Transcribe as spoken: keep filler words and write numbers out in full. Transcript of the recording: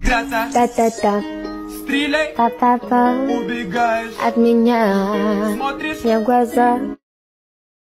Та-та-та, Стреляй, па-па-па, убегаешь, от меня смотришь мне в глаза.